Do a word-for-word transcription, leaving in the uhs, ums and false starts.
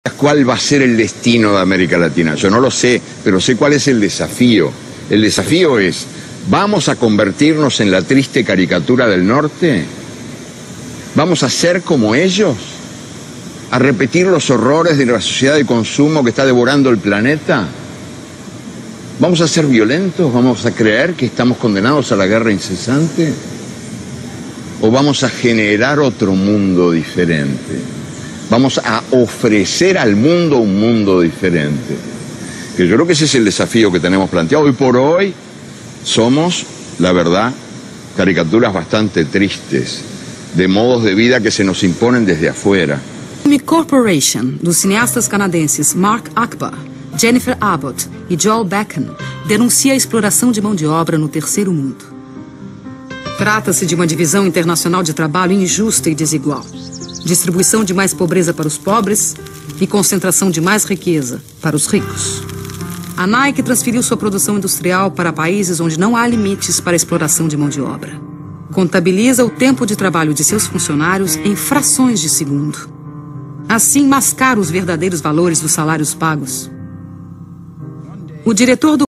¿Cuál va a ser el destino de América Latina? Yo no lo sé, pero sé cuál es el desafío. El desafío es, ¿vamos a convertirnos en la triste caricatura del norte? ¿Vamos a ser como ellos? ¿A repetir los horrores de la sociedad de consumo que está devorando el planeta? ¿Vamos a ser violentos? ¿Vamos a creer que estamos condenados a la guerra incesante? ¿O vamos a generar otro mundo diferente? Vamos a ofrecer al mundo un mundo diferente. Que yo creo que ese es el desafío que tenemos planteado. Hoy por hoy somos, la verdad, caricaturas bastante tristes de modos de vida que se nos imponen desde afuera. Corporation, dos cineastas canadenses Mark Akbar, Jennifer Abbott e Joel Beckham, denuncia a exploração de mão de obra no terceiro mundo. Trata-se de uma divisão internacional de trabalho injusta e desigual. Distribuição de mais pobreza para os pobres e concentração de mais riqueza para os ricos. A Nike transferiu sua produção industrial para países onde não há limites para a exploração de mão de obra. Contabiliza o tempo de trabalho de seus funcionários em frações de segundo. Assim, mascara os verdadeiros valores dos salários pagos. O diretor do